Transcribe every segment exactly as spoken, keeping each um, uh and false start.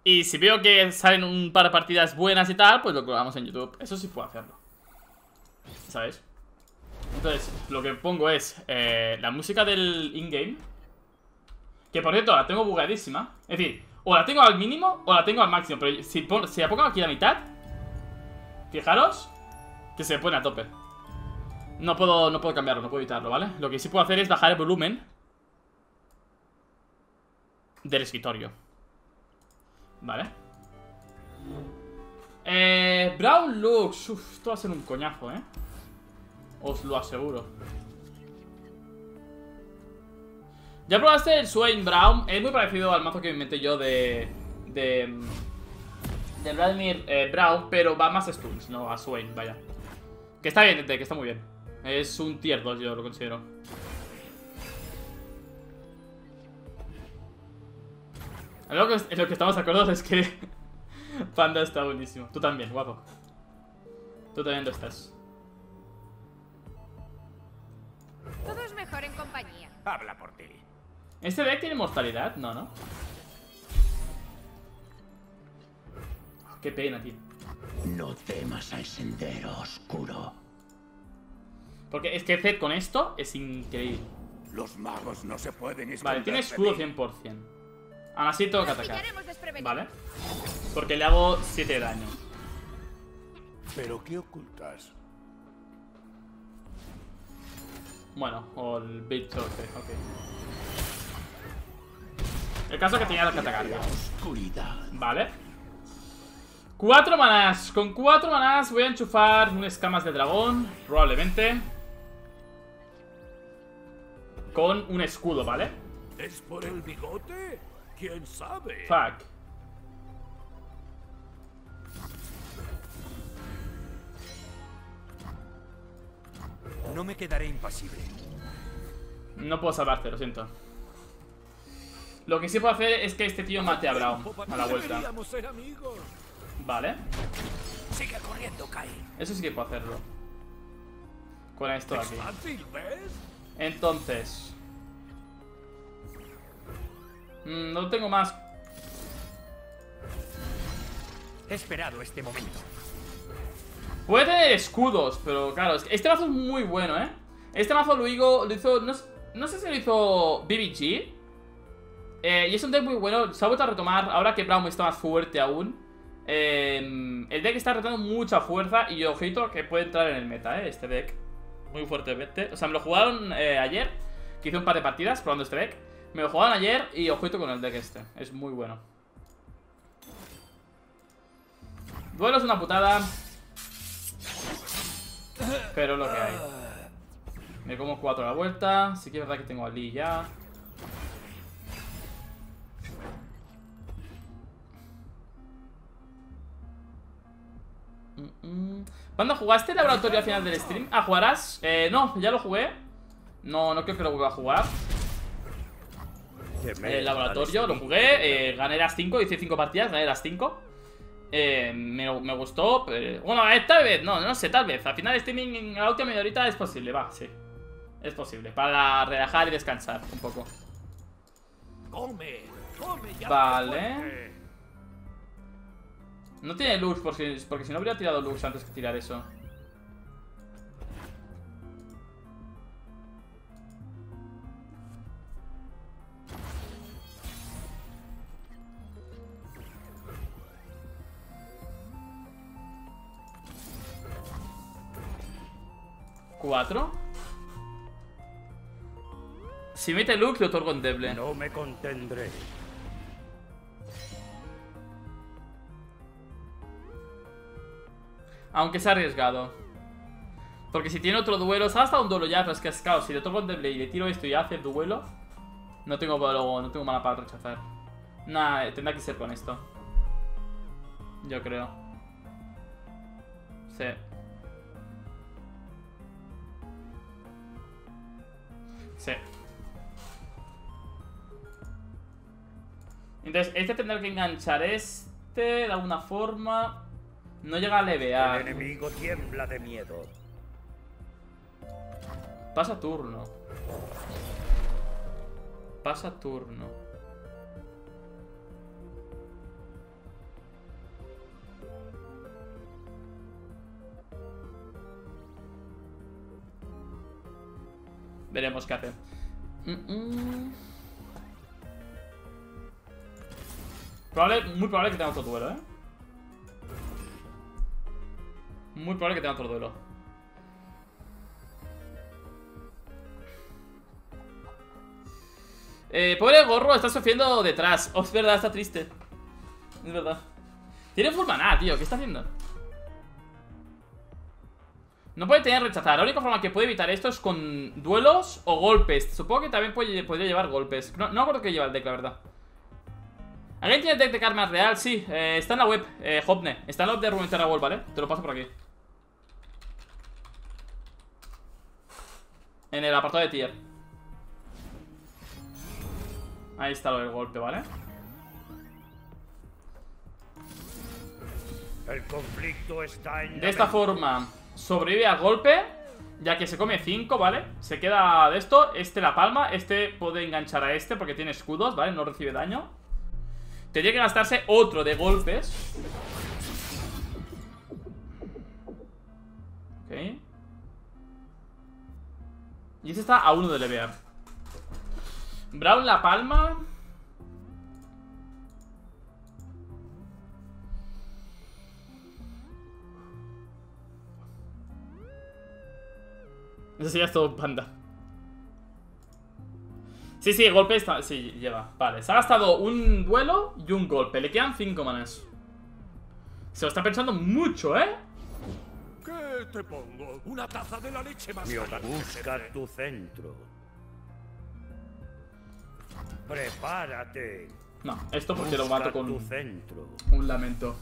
Y si veo que salen un par de partidas buenas y tal, pues lo colgamos en YouTube. Eso sí puedo hacerlo, ¿sabes? Entonces, lo que pongo es eh, la música del in-game. Que por cierto, la tengo bugadísima. Es decir, o la tengo al mínimo o la tengo al máximo. Pero si, pon, si la pongo aquí a la mitad, fijaros que se pone a tope. No puedo, no puedo cambiarlo, no puedo evitarlo, ¿vale? Lo que sí puedo hacer es bajar el volumen del escritorio. Vale. Eh, Brown Looks. Uf, esto va a ser un coñazo, ¿eh? Os lo aseguro. ¿Ya probaste el Swain Brown? Es muy parecido al mazo que me inventé yo de... De... De Vladimir eh, Brown, pero va más stuns, no a Swain, vaya. Que está bien, que está muy bien. Es un tier dos, yo lo considero. En lo que, en lo que estamos de acuerdo es que Panda está buenísimo. Tú también, guapo. Tú también lo estás. Todo es mejor en compañía. Habla por ti. ¿Este deck tiene mortalidad? No, ¿no? Oh, qué pena, tío. No temas al sendero oscuro. Porque es que Zed con esto es increíble. Los magos no se pueden esconder. Vale, tiene escudo cien por cien. Aún así tengo que Nos atacar. pillaremos desprevenidos. Vale. Porque le hago siete de daño. ¿Pero qué ocultas? Bueno, o el bicho, ok, ok. El caso es que tenía que atacar. Oscuridad. Vale. Cuatro manás. Con cuatro manás voy a enchufar un escamas de dragón. Probablemente. Con un escudo, ¿vale? ¿Es por el bigote? ¿Quién sabe? Fuck. No me quedaré impasible. No puedo salvarte, lo siento. Lo que sí puedo hacer es que este tío mate a Brown a la vuelta. Deberíamos ser amigos. Vale. Sigue corriendo, Kai. Eso sí que puedo hacerlo. Con esto de Es aquí. fácil, ¿ves? Entonces mm, no tengo más. He esperado este momento. Puede tener escudos, pero claro, es que este mazo es muy bueno, ¿eh? Este mazo lo hizo, lo hizo no, no sé si lo hizo B B G, eh, y es un deck muy bueno. Se ha vuelto a retomar ahora que Brown está más fuerte aún. eh, El deck está retomando mucha fuerza. Y ojito que puede entrar en el meta, ¿eh? Este deck muy fuertemente. O sea, me lo jugaron eh, ayer, que hice un par de partidas probando este deck. Me lo jugaron ayer y ojito con el deck este. Es muy bueno. Duelo es una putada, pero es lo que hay. Me como cuatro a la vuelta. Sí que es verdad que tengo a Lee ya. ¿Cuándo jugaste el laboratorio al final del stream? Ah, ¿jugarás? Eh, no, ya lo jugué. No, no creo que lo vuelva a jugar. El laboratorio lo jugué, eh, gané las cinco, hice cinco partidas, gané las cinco. Eh, me, me gustó, pero... Bueno, eh, tal vez, no, no sé, tal vez. Al final streaming en la última media horita es posible, va, sí. Es posible, para relajar y descansar un poco. Come, come ya. Vale. No tiene Lux, porque, porque si no habría tirado Lux antes que tirar eso. ¿Cuatro? Si mete Lux, le otorgo endeble. No me contendré. Aunque sea arriesgado. Porque si tiene otro duelo, se ha gastado un duelo ya, pero es que es claro, si le toco endeble y le tiro esto y hace el duelo, no tengo luego, no tengo mana para rechazar. Nah, tendrá que ser con esto. Yo creo. Sí. Sí. Entonces, este tendrá que enganchar este de alguna forma. No llega a levear. El enemigo tiembla de miedo. Pasa turno. Pasa turno. Veremos qué hace. mm -mm. Probable, Muy probable que tenga otro duelo, eh. Muy probable que tenga otro duelo. Eh, pobre gorro, está sufriendo detrás. Oh, es verdad, está triste. Es verdad. Tiene full maná, tío, ¿qué está haciendo? No puede tener rechazar. La única forma que puede evitar esto es con duelos o golpes. Supongo que también puede, podría llevar golpes. No, no acuerdo que lleva el deck, la verdad. ¿Alguien tiene el deck de karma real? Sí, eh, está en la web, eh, Hopne. Está en la web de Runeterra World, ¿vale? Te lo paso por aquí. En el apartado de tier. Ahí está lo del golpe, ¿vale? El conflicto está en De esta forma sobrevive al golpe, ya que se come cinco, ¿vale? Se queda de esto, este la palma. Este puede enganchar a este porque tiene escudos, ¿vale? No recibe daño. Tendría que gastarse otro de golpes. Ok. Y este está a uno de levear. Braum la palma. Eso sí, ya es todo panda. Sí, sí, golpe está... Sí, lleva. Vale, se ha gastado un duelo y un golpe. Le quedan cinco manas. Se lo está pensando mucho, ¿eh? ¿Qué te pongo? Una taza de la leche más Mio, cara que busca se ve. tu centro. Prepárate. No, esto porque lo Busca mato con tu centro. un lamento.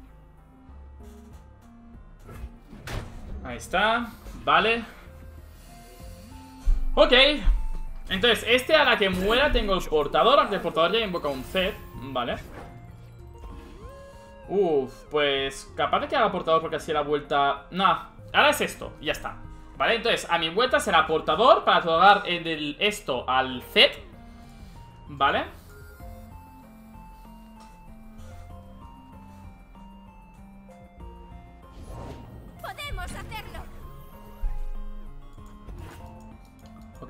Ahí está. Vale. Ok. Entonces, este a la que muera tengo el portador. Aunque el portador ya invoca un Zed. Vale. Uf, pues capaz de que haga portador porque así la vuelta... Nah, ahora es esto, y ya está. Vale, entonces a mi vuelta será portador para otorgar el, esto al Zed. Vale. Podemos hacerlo. Ok.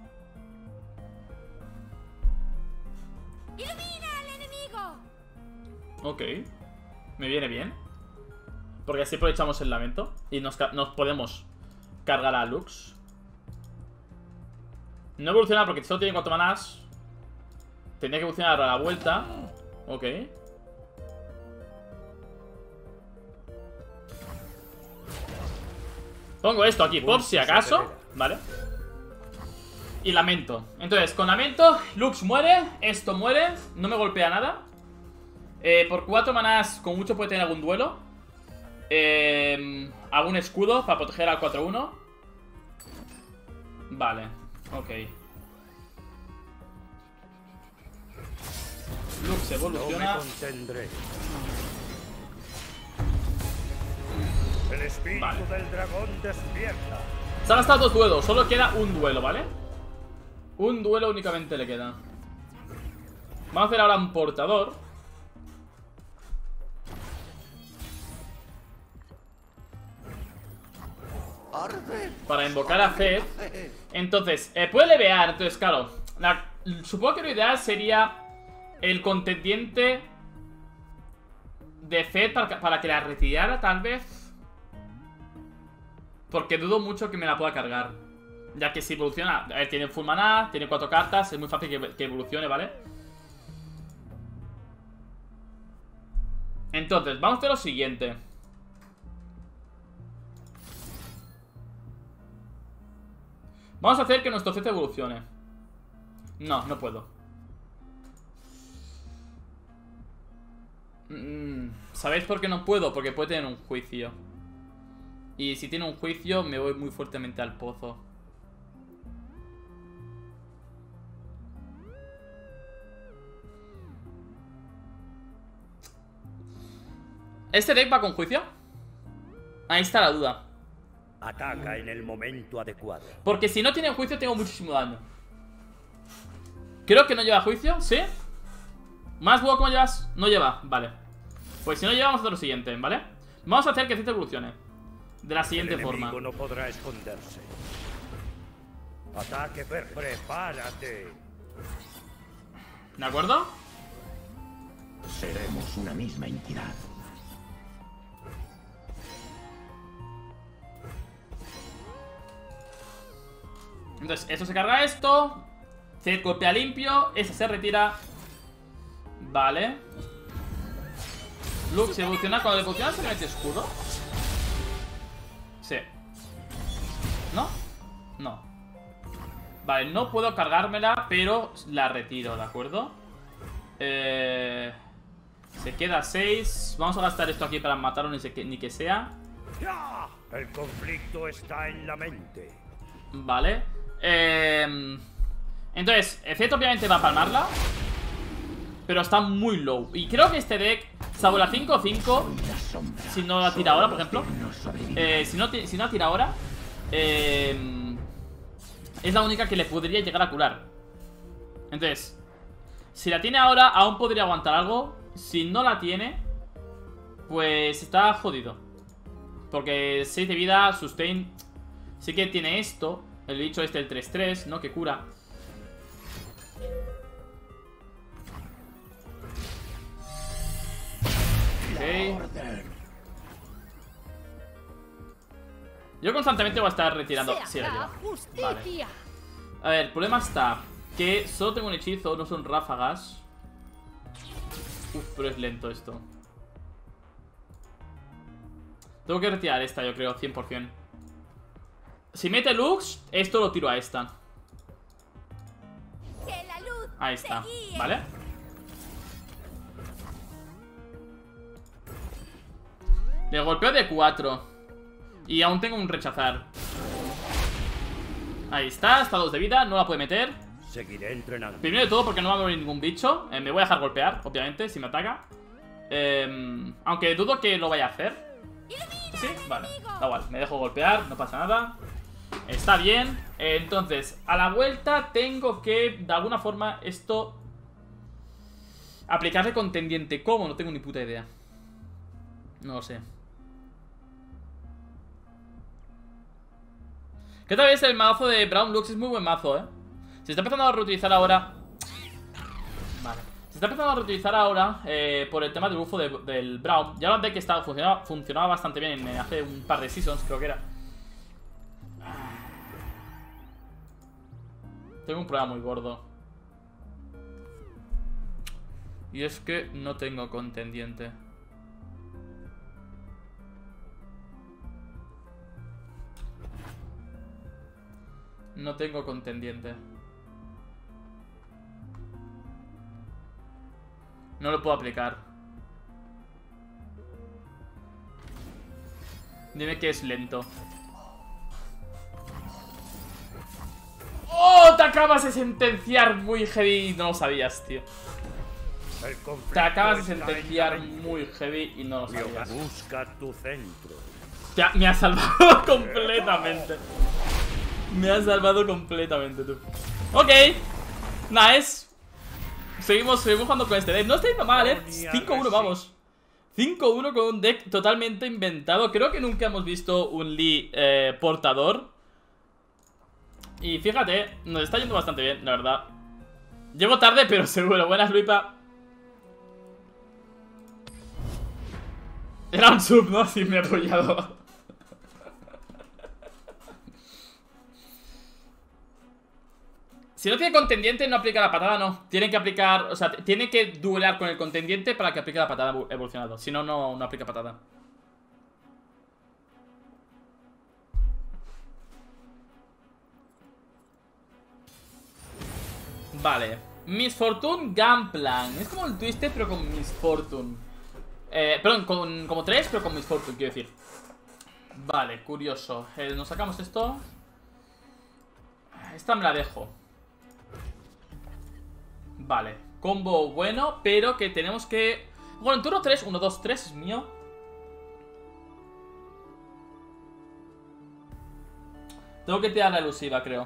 ¡Ilumina al enemigo! Ok. Me viene bien. Porque así aprovechamos el lamento y nos, nos podemos cargar a Lux. No evoluciona porque solo tiene cuatro manás. Tendría que evolucionar a la vuelta. Ok. Pongo esto aquí por si acaso. Vale. Y lamento. Entonces, con lamento, Lux muere. Esto muere. No me golpea nada. Eh, por cuatro manás, con mucho puede tener algún duelo. Eh, algún escudo para proteger al cuatro uno. Vale, ok. Lux evoluciona. No me contendré. El espíritu Vale. del dragón despierta. Se ha gastado dos duelos, solo queda un duelo, ¿vale? Un duelo únicamente le queda. Vamos a hacer ahora un portador. Para invocar a Zed. Entonces, eh, puede levear. Entonces, claro, la, supongo que lo ideal sería el contendiente de Zed para, para que la retirara, tal vez. Porque dudo mucho que me la pueda cargar. Ya que si evoluciona, eh, tiene full maná, tiene cuatro cartas, es muy fácil que, que evolucione, ¿vale? Entonces, vamos a hacer lo siguiente. Vamos a hacer que nuestro Zed evolucione. No, no puedo. Mm, ¿Sabéis por qué no puedo? Porque puede tener un juicio. Y si tiene un juicio, me voy muy fuertemente al pozo. ¿Este deck va con juicio? Ahí está la duda. Ataca en el momento adecuado. Porque si no tiene juicio, tengo muchísimo daño. Creo que no lleva juicio, ¿sí? ¿Más huevo cómo llevas? No lleva, vale. Pues si no lleva, vamos a hacer lo siguiente, ¿vale? Vamos a hacer que Zed evolucione de la siguiente El enemigo forma. no podrá esconderse. Ataque, per prepárate. ¿De acuerdo? Seremos una misma entidad. Entonces, esto se carga esto. Zed golpea limpio. Ese se retira. Vale. Lux se evoluciona. Cuando evoluciona se le mete escudo. Sí. ¿No? No. Vale, no puedo cargármela, pero la retiro, ¿de acuerdo? Eh, se queda seis. Vamos a gastar esto aquí para matarlo, ni, se que, ni que sea. ¡Ya! El conflicto está en la mente. Vale. Eh, entonces, Zed obviamente va a palmarla, pero está muy low. Y creo que este deck, salvo la cinco cinco, si no la tira ahora, por ejemplo, eh, si, no, si no la tira ahora, eh, es la única que le podría llegar a curar. Entonces, si la tiene ahora, aún podría aguantar algo. Si no la tiene, pues está jodido, porque seis de vida, sustain. Sí que tiene esto, el bicho este, el tres tres, ¿no? Que cura. Okay. Yo constantemente voy a estar retirando. Sí, vale. A ver, el problema está que solo tengo un hechizo, no son ráfagas. Uf, pero es lento esto. Tengo que retirar esta, yo creo, cien por cien. Si mete Lux, esto lo tiro a esta. Ahí está, ¿vale? Le golpeo de cuatro. Y aún tengo un rechazar. Ahí está, está dos de vida, no la puede meter. Seguiré entrenando. Primero de todo porque no va a morir ningún bicho. eh, Me voy a dejar golpear, obviamente, si me ataca. eh, Aunque dudo que lo vaya a hacer. Sí, vale, da igual, me dejo golpear, no pasa nada. Está bien. eh, Entonces, a la vuelta tengo que, de alguna forma, esto aplicarle contendiente. ¿Cómo? No tengo ni puta idea. No lo sé. ¿Qué tal es el mazo de Brown Lux? Es muy buen mazo, ¿eh? Se está empezando a reutilizar ahora. Vale. Se está empezando a reutilizar ahora eh, por el tema del bufo de, del Brown. Ya lo antes que estaba, funcionaba, funcionaba bastante bien en, hace un par de seasons, creo que era. Tengo un problema muy gordo. Y es que no tengo contendiente. No tengo contendiente. No lo puedo aplicar. Dime que es lento. ¡Oh! Te acabas de sentenciar muy heavy y no lo sabías, tío. Te acabas de sentenciar muy heavy y no lo sabías. Busca tu centro. Te ha, me ha salvado completamente. Me ha salvado completamente, tú. Ok. Nice. Seguimos, seguimos jugando con este deck. No está yendo mal, eh. cinco uno, vamos. cinco uno con un deck totalmente inventado. Creo que nunca hemos visto un Lee eh, portador. Y fíjate, nos está yendo bastante bien, la verdad. Llego tarde, pero seguro. Buenas, Luipa. Era un sub, ¿no? Sí, me he apoyado. Si no tiene contendiente, no aplica la patada, no. Tiene que aplicar, o sea, tiene que duelar con el contendiente para que aplique la patada evolucionado. Si no, no, no aplica patada. Vale. Miss Fortune Gunplan. Es como el Twisted, pero con Miss Fortune. Eh, perdón, con, como tres, pero con Miss Fortune, quiero decir. Vale, curioso. eh, Nos sacamos esto. Esta me la dejo. Vale, combo bueno, pero que tenemos que... Bueno, en turno tres, uno, dos, tres es mío. Tengo que tirar la elusiva, creo.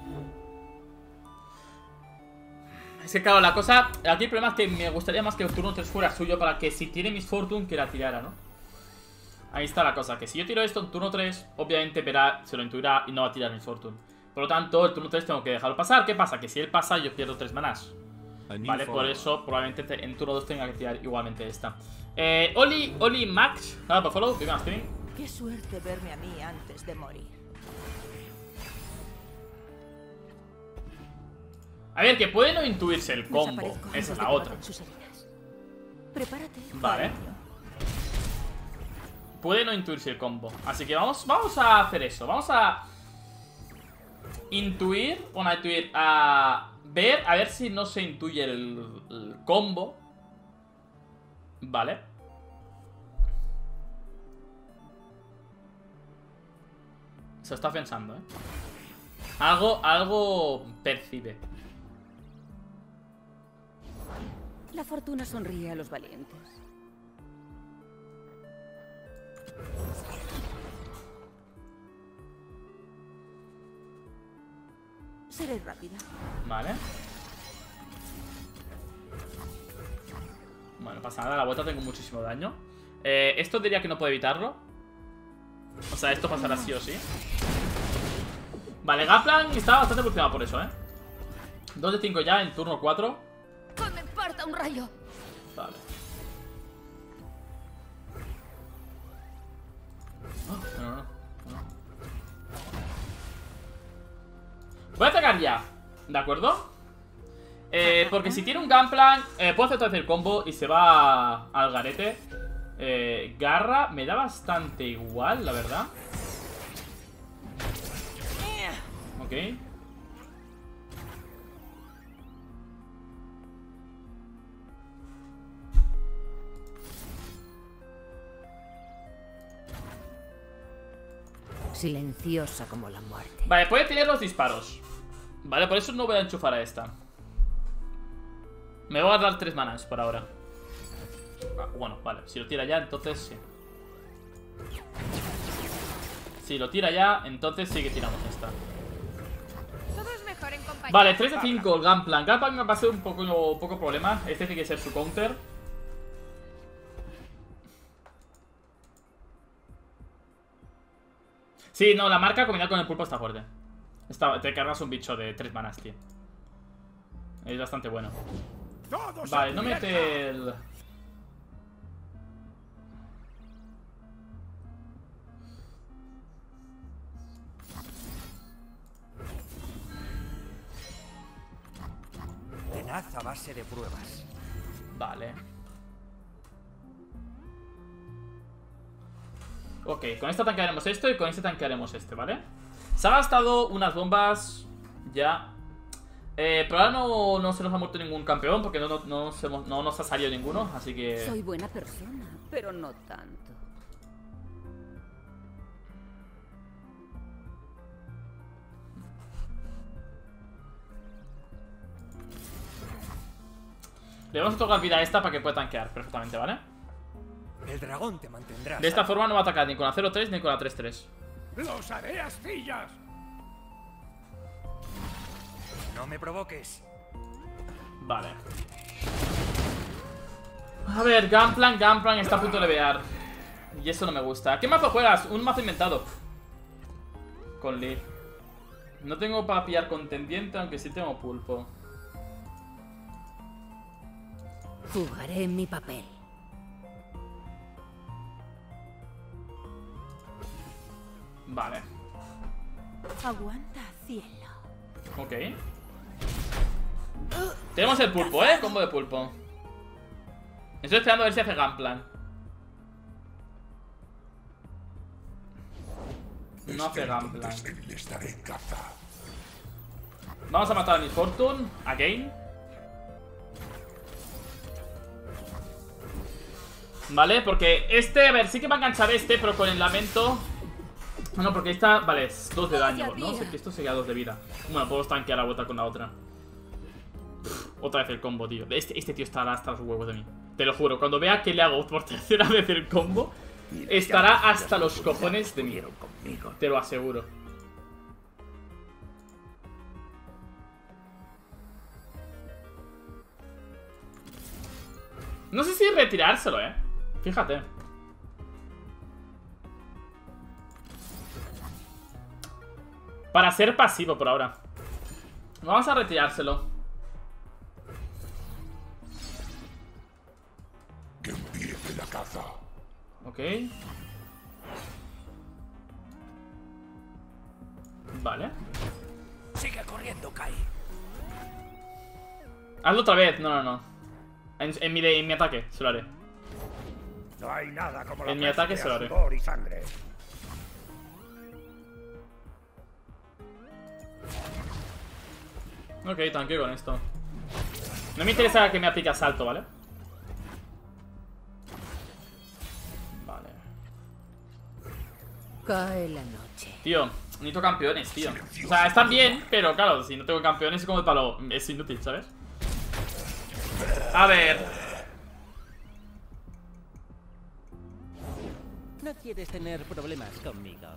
Es que claro, la cosa... Aquí el problema es que me gustaría más que el turno tres fuera suyo, para que si tiene Miss Fortune, que la tirara, ¿no? Ahí está la cosa, que si yo tiro esto en turno tres, obviamente verá, se lo intuirá y no va a tirar Miss Fortune. Por lo tanto, el turno tres tengo que dejarlo pasar. ¿Qué pasa? Que si él pasa, yo pierdo tres manás. Vale, por eso probablemente en turno dos tenga que tirar igualmente esta. Eh, Oli, Oli Max. Nada, por follow, viva streaming. Qué suerte verme a mí antes de morir. A ver, que puede no intuirse el combo. Esa es la otra. Prepárate. Vale. Puede no intuirse el combo. Así que vamos, vamos a hacer eso. Vamos a intuir. Bueno, a intuir. A ver, a ver si no se intuye el, el combo. Vale. Se está pensando, ¿eh? Algo, algo percibe. La fortuna sonríe a los valientes. Seré rápida. Vale. Bueno, pasa nada, a la vuelta tengo muchísimo daño. eh, Esto diría que no puedo evitarlo. O sea, esto pasará sí o sí. Vale, Gunplank estaba bastante evolucionado por eso, eh dos de cinco ya en turno cuatro. ¡Que me parta un rayo! Vale. Oh, no, no, no. Voy a atacar ya, ¿de acuerdo? Eh, porque si tiene un Gunplank, eh, puedo hacer todo el combo y se va al garete. eh, Garra me da bastante igual, la verdad. Ok. Silenciosa como la muerte. Vale, puede tener los disparos. Vale, por eso no voy a enchufar a esta. Me voy a dar tres manas por ahora. Ah, bueno, vale, si lo tira ya, entonces sí. Si lo tira ya, entonces sí que tiramos esta. Todo es mejor en compañía. Vale, tres de cinco el Gunplank. Gunplank va a ser un poco, un poco problema. Este tiene que ser su counter. Sí, no, la marca combinada con el pulpo está fuerte. Está, te cargas un bicho de tres manas, tío. Es bastante bueno. Vale, no mete el... Tenaz a base de pruebas. Vale. Ok, con esta tanquearemos esto y con este tanquearemos este, ¿vale? Se ha gastado unas bombas ya. Eh, pero ahora no, no se nos ha muerto ningún campeón porque no, no, no, se, no nos ha salido ninguno, así que... Soy buena persona, pero no tanto. Le vamos a tocar vida a esta para que pueda tanquear perfectamente, ¿vale? El dragón te mantendrá. De esta forma no va a atacar ni con la cero tres ni con la tres tres. ¡Los haré astillas! No me provoques. Vale. A ver, Gunplank, Gunplank está a punto de levear. Y eso no me gusta. ¿Qué mazo juegas? Un mazo inventado. Con Lee. No tengo para pillar contendiente, aunque sí tengo pulpo. Jugaré mi papel. Vale. Aguanta, cielo. Ok. Tenemos el pulpo, ¿eh? Combo de pulpo. Estoy esperando a ver si hace Gunplank. No hace Gunplank. Vamos a matar a Miss Fortune. Again. Vale, porque este, a ver, sí que va a enganchar este, pero con el lamento. No, porque esta, vale, es dos de daño, ¿no? Sé que esto sería dos de vida. Bueno, puedo tanquear la vuelta con la otra. Uf, otra vez el combo, tío. Este, este tío estará hasta los huevos de mí. Te lo juro, cuando vea que le hago por tercera vez el combo, estará hasta los cojones de mí. Te lo aseguro. No sé si retirárselo, eh. Fíjate. Para ser pasivo por ahora. Vamos a retirárselo. Que empiece la caza. Ok. Vale. Sigue corriendo, Kai. Hazlo otra vez. No, no, no. En, en, mi, de, en mi ataque se lo haré. No hay nada como la En mi ataque peste se lo a haré. sudor y sangre. Ok, tanqueo con esto. No me interesa que me aplique asalto, ¿vale? Vale. Cae la noche. Tío, necesito campeones, tío. O sea, están bien, pero claro, si no tengo campeones es como el palo. Es inútil, ¿sabes? A ver. No quieres tener problemas conmigo.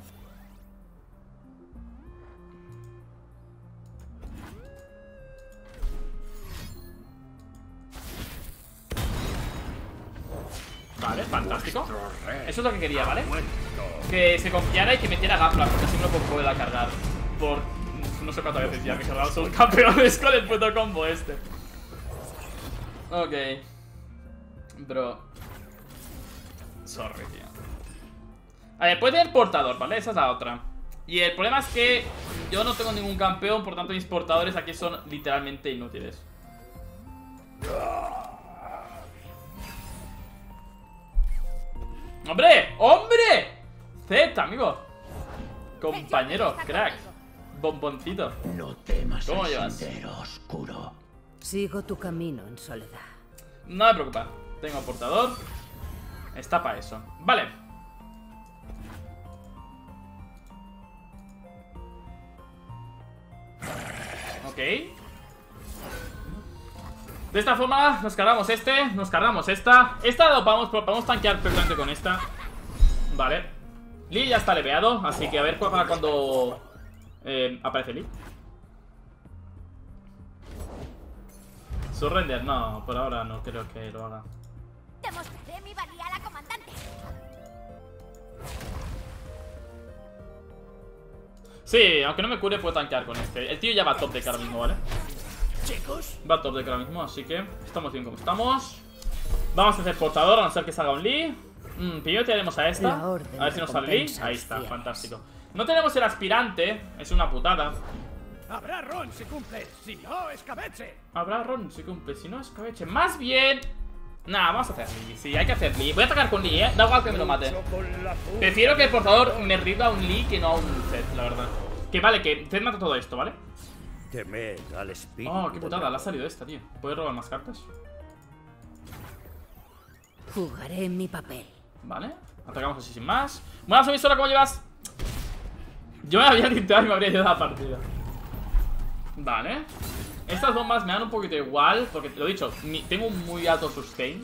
Vale, fantástico. Eso es lo que quería, ¿vale? Que se confiara y que metiera Gafla, porque así me lo puedo volver a cargar. Por no sé cuántas veces ya me he cargado sus campeones con el puto combo este. Ok. Bro. Sorry, tío. A ver, puede tener portador, ¿vale? Esa es la otra. Y el problema es que yo no tengo ningún campeón, por tanto mis portadores aquí son literalmente inútiles. ¡Hombre! ¡Hombre! Z, amigo. Compañero, crack. Bomboncito. No temas ¿Cómo el llevas? sendero oscuro. Sigo tu camino en soledad. No me preocupa. Tengo portador. Está para eso. Vale. Ok. De esta forma nos cargamos este. Nos cargamos esta. Esta lo podemos, podemos tanquear perfectamente con esta. Vale. Lee ya está leveado. Así que a ver para cuando eh, aparece Lee. Surrender, no, por ahora no creo que lo haga. Demostraré mi valía a la comandante. Sí, aunque no me cure puedo tanquear con este. El tío ya va top de cara mismo, ¿vale? Chicos, Va top de cara mismo, así que estamos bien como estamos. Vamos a hacer portador, a no ser que salga un Lee. mm, Primero tiraremos a esta. La orden A ver si nos sale Lee. recompensa Ahí los está, cielos. fantástico. No tenemos el aspirante, es una putada. habrá ron si cumple. Si no, escabeche. Habrá Ron, si cumple, si no escabeche. Más bien... Nah, vamos a hacer Lee, sí, hay que hacer Lee. Voy a atacar con Lee, eh, da igual que me lo mate. Con la punta. Prefiero que el portador me riva a un Lee que no a un Zed, la verdad. Que vale, que Zed mata todo esto, ¿vale? Temed al espíritu. Oh, qué del putada, le ha dragón. salido esta, tío. ¿Puedes robar más cartas? Jugaré mi papel. Vale, atacamos así sin más. Buenas, Omisora, ¿cómo llevas? Yo me había tinteado y me habría ido a la partida. Vale. Estas bombas me dan un poquito igual, porque te lo he dicho, mi- tengo un muy alto sustain.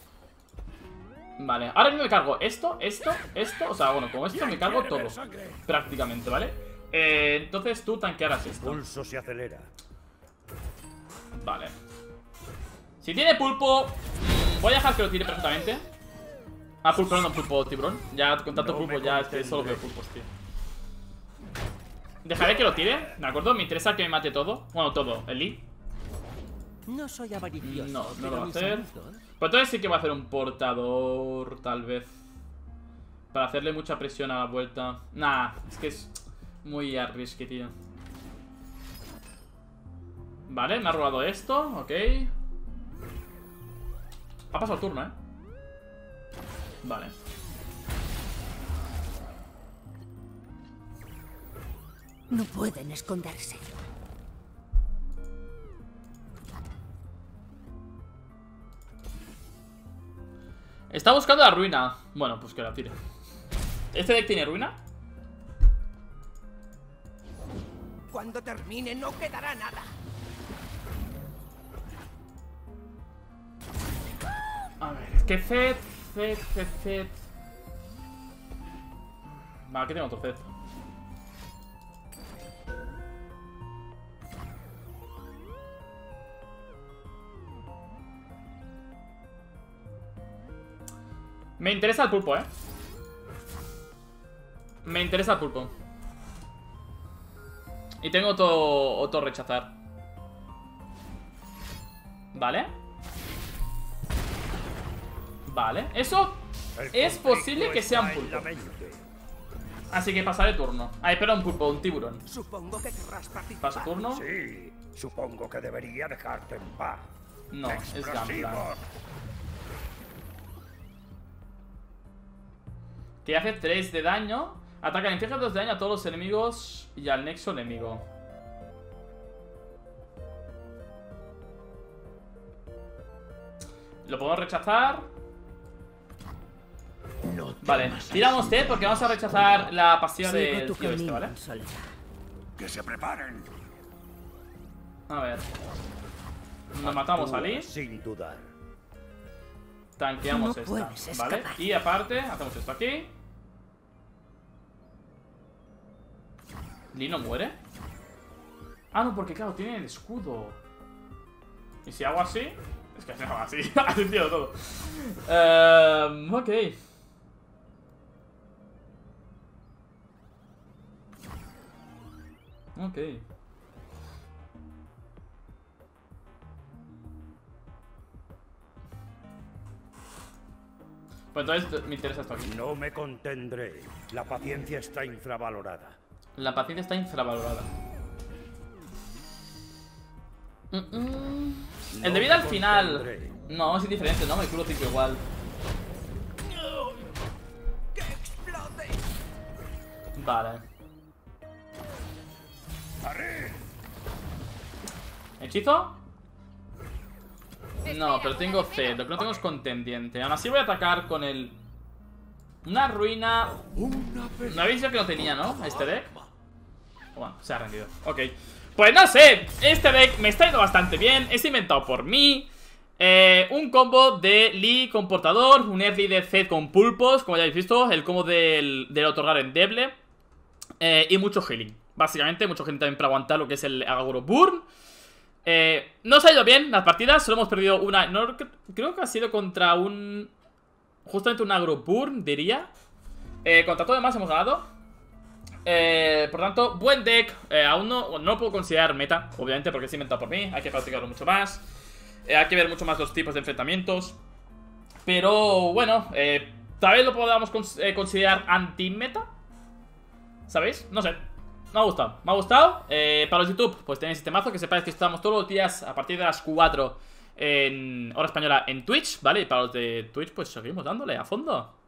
Vale, ahora mismo me cargo esto, esto, esto. O sea, bueno, con esto me cargo todo. Prácticamente, ¿vale? Eh, entonces tú tanquearás esto. Pulso se acelera. Vale. Si tiene pulpo, mm, voy a dejar que lo tire perfectamente. Ah, pulpo, no, pulpo tiburón. Ya con tanto No pulpo me ya es que contendré. solo veo pulpos, tío. Dejaré que lo tire, ¿de acuerdo? Me interesa que me mate todo. Bueno, todo, el Lee. No soy avaricioso. No, no pero lo va a mis hacer. amigos- Pues entonces sí que va a hacer un portador, tal vez. Para hacerle mucha presión a la vuelta. Nah, es que es muy arrisky, tío. Vale, me ha robado esto, ok. Ha pasado el turno, ¿eh? Vale. No pueden esconderse. Está buscando la ruina. Bueno, pues que la tire. ¿Este deck tiene ruina? Cuando termine no quedará nada. A ver, es que Zed, Zed, Zed, Zed. Vale, aquí tengo otro Zed. Me interesa el pulpo, eh. Me interesa el pulpo. Y tengo otro, otro rechazar. Vale. Vale, eso es posible que sea un pulpo. Así que pasaré turno. Ah, espera, un pulpo, un tiburón. Supongo que querrás participar. Paso turno. Sí, supongo que debería dejarte en paz. No, es Gunpla. Explosivos. Que hace tres de daño. Ataca, inflige dos de daño a todos los enemigos y al nexo enemigo. Lo podemos rechazar. No Vale, temas al tiramos T porque vamos a rechazar la pasiva Sigue del tu tío este, camino, ¿vale? soldado. Que se preparen. A ver. Nos matamos a Lee. Sin dudar. Tanqueamos No esta, puedes ¿vale? escapar. Y aparte, hacemos esto aquí. Lee no muere. Ah, no, porque claro, tiene el escudo. ¿Y si hago así? Es que si hago así, ha sentido todo. Um, ok. Ok. Pues entonces me interesa esto aquí. No me contendré. La paciencia está infravalorada. La paciencia está infravalorada. Mm -mm. El de vida al final. No, es indiferente, ¿no? Me curo cinco igual. Vale. ¿Hechizo? No, pero tengo C. Lo que no tengo es contendiente. Aún así voy a atacar con el... Una ruina... Me habéis dicho que no tenía, ¿no? Este deck. Bueno, se ha rendido. Ok. Pues no sé. Este deck me está yendo bastante bien. Es inventado por mí. Eh, un combo de Lee con portador. Un early de Zed con pulpos. Como ya habéis visto. El combo del, del otorgar endeble. Eh, y mucho healing. Básicamente, mucho healing también para aguantar lo que es el Agro Burn. Eh, no se ha ido bien las partidas, solo hemos perdido una. No, creo que ha sido contra un. Justamente un Agro Burn, diría. eh, Contra todo demás hemos ganado. eh, Por tanto, buen deck. eh, Aún no, bueno, no lo puedo considerar meta, obviamente, porque es inventado por mí. Hay que practicarlo mucho más. eh, Hay que ver mucho más los tipos de enfrentamientos. Pero bueno, eh, tal vez lo podamos cons eh, considerar anti-meta. ¿Sabéis? No sé. Me ha gustado, me ha gustado. eh, Para los YouTube, pues tenéis este mazo. Que sepáis que estamos todos los días a partir de las cuatro en hora española en Twitch, ¿vale? Y para los de Twitch, pues seguimos dándole a fondo.